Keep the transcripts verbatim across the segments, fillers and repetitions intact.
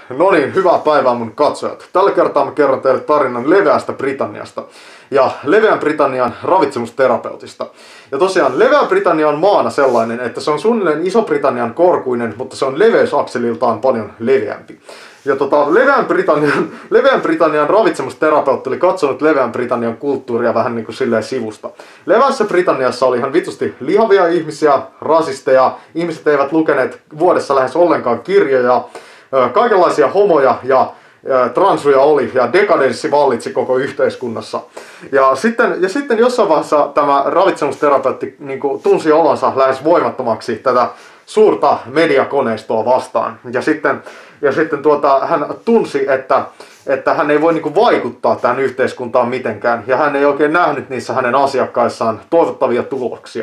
No niin, hyvää päivää mun katsojat. Tällä kertaa mä kerron teille tarinan leveästä Britanniasta ja leveän Britannian ravitsemusterapeutista. Ja tosiaan leveä Britannia on maana sellainen, että se on suunnilleen Iso-Britannian korkuinen, mutta se on leveysakseliltaan paljon leveämpi. Ja tota, leveän, Britannian, leveän Britannian ravitsemusterapeutti oli katsonut leveän Britannian kulttuuria vähän niin kuin silleen sivusta. Leveässä Britanniassa oli ihan vitusti lihavia ihmisiä, rasisteja, ihmiset eivät lukeneet vuodessa lähes ollenkaan kirjoja, kaikenlaisia homoja ja transuja oli ja dekadenssi vallitsi koko yhteiskunnassa. Ja sitten, ja sitten jossain vaiheessa tämä ravitsemusterapeutti niin kuin tunsi olonsa lähes voimattomaksi tätä suurta mediakoneistoa vastaan. Ja sitten, ja sitten tuota, hän tunsi, että, että hän ei voi niin kuin vaikuttaa tähän yhteiskuntaan mitenkään. Ja hän ei oikein nähnyt niissä hänen asiakkaissaan toivottavia tuloksia.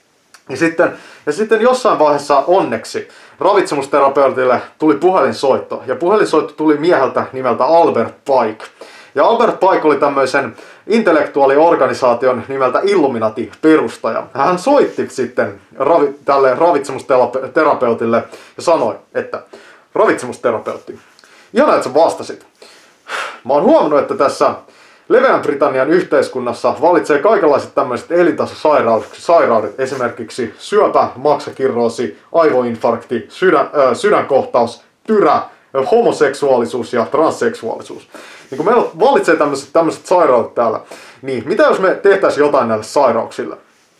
Ja sitten, ja sitten jossain vaiheessa onneksi ravitsemusterapeutille tuli puhelinsoitto. Ja puhelinsoitto tuli mieheltä nimeltä Albert Pike. Ja Albert Pike oli tämmöisen intellektuaaliorganisaation nimeltä Illuminati perustaja. Hän soitti sitten ravi, tälle ravitsemusterapeutille ja sanoi, että ravitsemusterapeutti, ihan että sä vastasit. Mä oon huomannut, että tässä leveän Britannian yhteiskunnassa valitsee kaikenlaiset tämmöiset elintasosairaudet, esimerkiksi syöpä, maksakirroosi, aivoinfarkti, sydän, äh, sydänkohtaus, tyrä, homoseksuaalisuus ja transseksuaalisuus. Niin kun meillä valitsee tämmöiset, tämmöiset sairaudet täällä, niin mitä jos me tehtäisiin jotain näille sairauksille?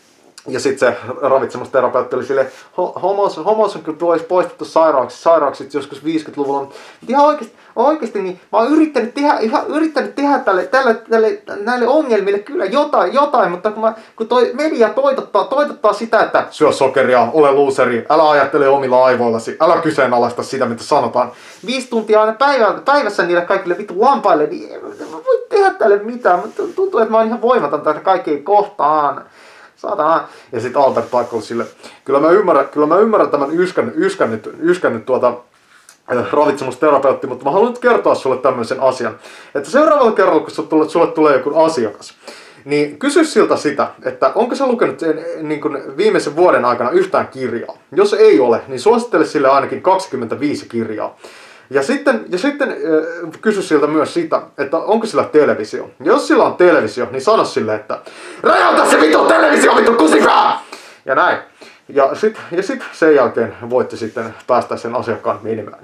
Ja sitten se ravitsemusterapeutti oli silleen, homos, homos on kyllä poistettu sairauksista, sairaukset joskus viisikymmentäluvulla. Mutta ihan oikeasti, oikeasti niin mä oon yrittänyt tehdä, ihan yrittänyt tehdä tälle, tälle, tälle, näille ongelmille kyllä jotain, jotain mutta kun, mä, kun toi media toitottaa, toitottaa sitä, että syö sokeria, ole luuseri, älä ajattele omilla aivoillasi, älä kyseenalaista sitä, mitä sanotaan. Viisi tuntia aina päivä, päivässä niille kaikille vittu lampaille, niin en mä voi tehdä tälle mitään. Mutta tuntuu, että mä oon ihan voimaton tätä kaikkea kohtaan. Saatana. Ja sitten Albert Pike oli sille, kyllä mä ymmärrän, kyllä mä ymmärrän tämän yskän, yskän, nyt, yskän nyt tuota ravitsemusterapeutti, mutta mä haluan nyt kertoa sulle tämmöisen asian. Että seuraavalla kerralla, kun sulle tulee, sulle tulee joku asiakas, niin kysy siltä sitä, että onko se lukenut niin kuin viimeisen vuoden aikana yhtään kirjaa. Jos ei ole, niin suosittele sille ainakin kaksikymmentäviisi kirjaa. Ja sitten, ja sitten äh, kysy siltä myös sitä, että onko sillä televisio. Ja jos sillä on televisio, niin sano sille, että räjäytä se vittu televisio, vittu kusikaa! Ja näin. Ja sitten ja sit sen jälkeen voitte sitten päästä sen asiakkaan menemään.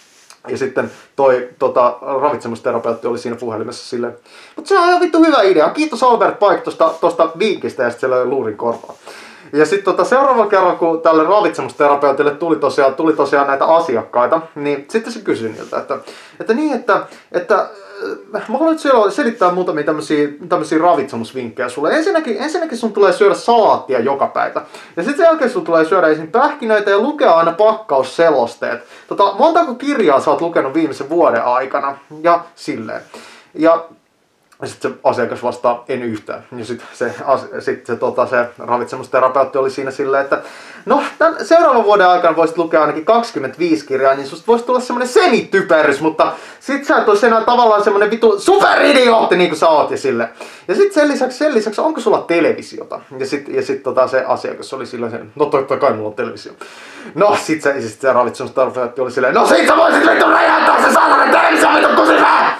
Ja sitten toi tota, ravitsemusterapeutti oli siinä puhelimessa silleen, mutta se on ihan vittu hyvä idea. Kiitos Albert Pike tosta, tosta vinkistä ja sitten se löi luurin korvaan. Ja sitten tota, seuraavalla kerralla, kun tälle ravitsemusterapeutille tuli tosiaan, tuli tosiaan näitä asiakkaita, niin sitten se kysyi niiltä, että, että niin, että, että mä haluan nyt selittää muutamia tämmöisiä, tämmöisiä ravitsemusvinkkejä sulle. Ensinnäkin, ensinnäkin sun tulee syödä salaattia joka päivä. Ja sitten sen jälkeen sun tulee syödä ensin pähkinöitä ja lukea aina pakkausselosteet. Tota, montako kirjaa sä oot lukenut viimeisen vuoden aikana? Ja silleen. Ja Ja sitten se asiakas vastaa, en yhtään. Ja sitten se, sit se, tota, se ravitsemusterapeutti oli siinä silleen, että no, tämän seuraavan vuoden aikana voisit lukea ainakin kaksikymmentäviisi kirjaa, niin susta voisi tulla semmonen semityperys, mutta sit sä et olisi enää tavallaan semmonen vitu superidiootti, niin kuin sä oot ja sille. Ja sitten sen lisäksi, sen lisäksi, onko sulla televisiota? Ja sitten ja sit, tota, se asiakas oli silleen, no totta kai mulla on televisio. No sit se, sit se ravitsemusterapeutti oli silleen, no sit sä voisit vittu räjäyttää se saatana televisio vittu kusipää!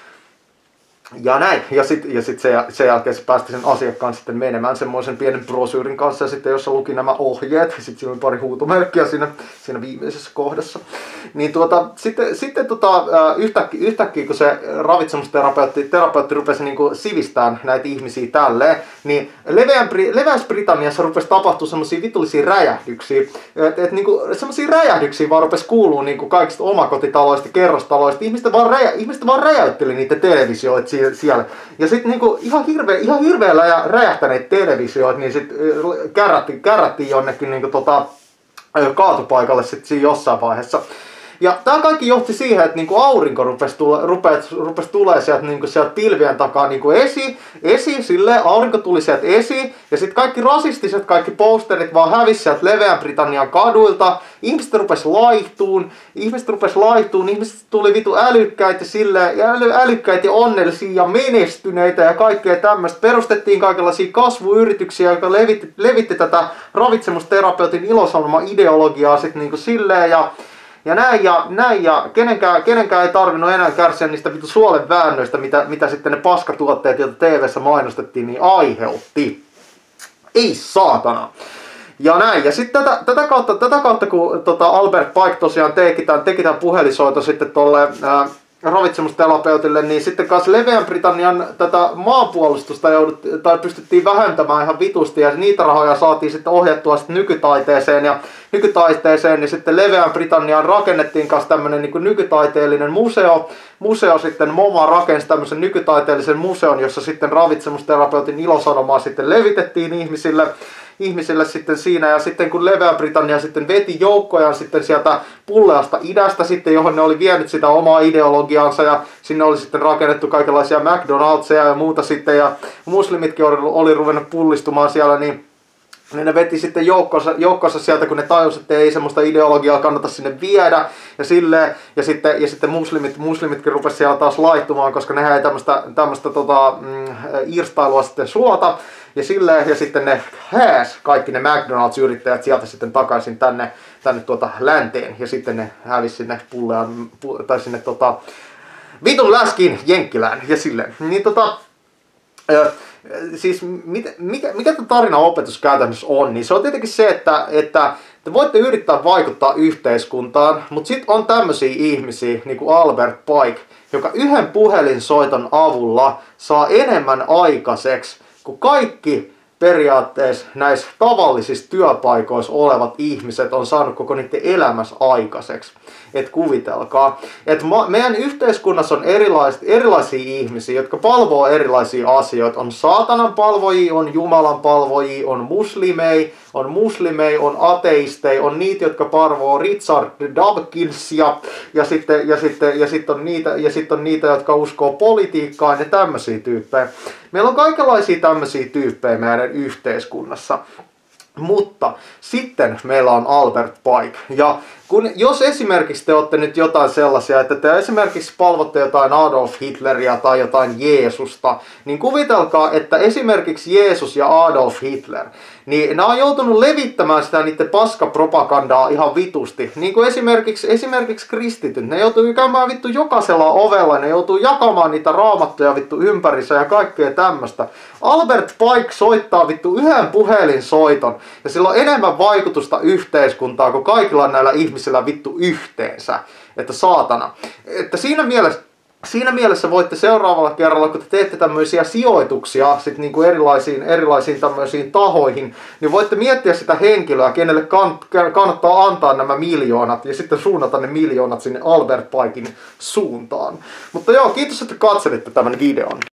Ja näin, ja sitten ja sit sen, sen jälkeen se päästi sen asiakkaan sitten menemään semmoisen pienen brosyyrin kanssa, ja sitten jossa luki nämä ohjeet, sitten siinä oli pari huutomerkkiä siinä, siinä viimeisessä kohdassa. Niin tuota, sitten, sitten tota, yhtäkkiä, yhtäkkiä, kun se ravitsemusterapeutti terapeutti rupesi niinku sivistään näitä ihmisiä tälleen, niin leveässä Britanniassa rupesi tapahtua semmoisia vitullisia räjähdyksiä, että et, niinku, semmoisia räjähdyksiä vaan rupesi kuulua niinku kaikista omakotitaloista, kerrostaloista, ihmiset vaan, räjä, ihmiset vaan räjäytteli niitä televisioita siellä. Ja sitten niinku ihan, hirveä, ihan hirveellä ja räjähtäneitä televisioita, niin sitten kärrättiin, kärrättiin jonnekin niinku tota, kaatopaikalle sitten siinä jossain vaiheessa. Ja tämä kaikki johti siihen, että niinku aurinko rupesi, tule, rupesi, rupesi tulee sieltä, niinku sieltä pilvien takaa niinku esi, esi silleen, aurinko tuli sieltä esi, ja sitten kaikki rasistiset, kaikki posterit vaan hävisi sieltä leveän Britannian kaduilta, ihmiset rupesi laihtuun, ihmiset rupesi laihtuun, ihmiset tuli vitu älykkäitä silleen, ja äly, älykkäitä ja onnellisia ja menestyneitä ja kaikkea tämmöistä. Perustettiin kaikenlaisia kasvuyrityksiä, jotka levitti, levitti tätä ravitsemusterapeutin ilosanoma-ideologiaa sitten niinku silleen, ja ja näin ja näin ja kenenkään, kenenkään ei tarvinnut enää kärsiä niistä vitu suolen väännöistä, mitä, mitä sitten ne paskatuotteet, joita T V:ssä mainostettiin, niin aiheutti. Ei saatana. Ja näin, ja sitten tätä, tätä, kautta, tätä kautta, kun tota Albert Pike tosiaan teki tämän, teki tämän puhelisoito sitten tolle ää, ravitsemusterapeutille, niin sitten kanssa Leveän Britannian tätä maanpuolustusta joudut, tai pystyttiin vähentämään ihan vitusti, ja niitä rahoja saatiin sitten ohjattua sitten nykytaiteeseen, ja nykytaiteeseen, niin sitten Leveän Britanniaan rakennettiin kanssa tämmöinen niin kuin nykytaiteellinen museo, museo sitten MoMA rakensi tämmöisen nykytaiteellisen museon, jossa sitten ravitsemusterapeutin ilosanomaa sitten levitettiin ihmisille, ihmisille sitten siinä, ja sitten kun Leveä Britannia sitten veti joukkojaan sitten sieltä pulleasta idästä sitten, johon ne oli vienyt sitä omaa ideologiaansa, ja sinne oli sitten rakennettu kaikenlaisia McDonald'seja ja muuta sitten, ja muslimitkin oli, oli ruvennut pullistumaan siellä, niin niin ne veti sitten joukkonsa, joukkonsa sieltä, kun ne tajusivat, että ei semmoista ideologiaa kannata sinne viedä. Ja, silleen, ja, sitten, ja sitten muslimit, muslimitkin rupesivat siellä taas laittumaan, koska nehän ei tämmöistä, tämmöistä tota, mm, irstailua sitten suota. Ja, silleen, ja sitten ne hääs kaikki ne McDonald's-yrittäjät sieltä sitten takaisin tänne, tänne tuota länteen. Ja sitten ne hävisi sinne pullean, tai sinne tota, vitun läskiin Jenkkilään ja silleen. Niin tota... Siis mikä, mikä, mikä tämä tarinan opetus käytännössä on, niin se on tietenkin se, että, että te voitte yrittää vaikuttaa yhteiskuntaan, mutta sitten on tämmöisiä ihmisiä, niin kuin Albert Pike, joka yhden puhelinsoiton avulla saa enemmän aikaiseksi kuin kaikki periaatteessa näissä tavallisissa työpaikoissa olevat ihmiset on saanut koko niiden elämässä aikaiseksi. Et kuvitelkaa, että meidän yhteiskunnassa on erilais, erilaisia ihmisiä, jotka palvoo erilaisia asioita. On saatanan palvojia, on Jumalan palvojia, on muslimei, on muslimei, on ateisteja, on niitä, jotka parvoo Richard Dawkinsia, ja sitten, ja sitten, ja sitten on, niitä, ja sitten on niitä, jotka uskoo politiikkaan ja tämmöisiä tyyppejä. Meillä on kaikenlaisia tämmöisiä tyyppejä meidän yhteiskunnassa. Mutta sitten meillä on Albert Pike. Ja kun, jos esimerkiksi te olette nyt jotain sellaisia, että te esimerkiksi palvotte jotain Adolf Hitleria tai jotain Jeesusta, niin kuvitelkaa, että esimerkiksi Jeesus ja Adolf Hitler, niin nämä on joutunut levittämään sitä niiden paskapropagandaa ihan vitusti. Niin kuin esimerkiksi, esimerkiksi kristityt, ne joutuu käymään vittu jokaisella ovella, ne joutuu jakamaan niitä raamattuja vittu ympärissä ja kaikkea tämmöistä. Albert Pike soittaa vittu yhden puhelinsoiton, ja sillä on enemmän vaikutusta yhteiskuntaan kuin kaikilla näillä ihmisillä vittu yhteensä. Että saatana. Että siinä mielessä, siinä mielessä voitte seuraavalla kerralla, kun te teette tämmöisiä sijoituksia sit niinku erilaisiin, erilaisiin tämmöisiin tahoihin, niin voitte miettiä sitä henkilöä, kenelle kannattaa antaa nämä miljoonat, ja sitten suunnata ne miljoonat sinne Albert Pikein suuntaan. Mutta joo, kiitos, että katselitte tämän videon.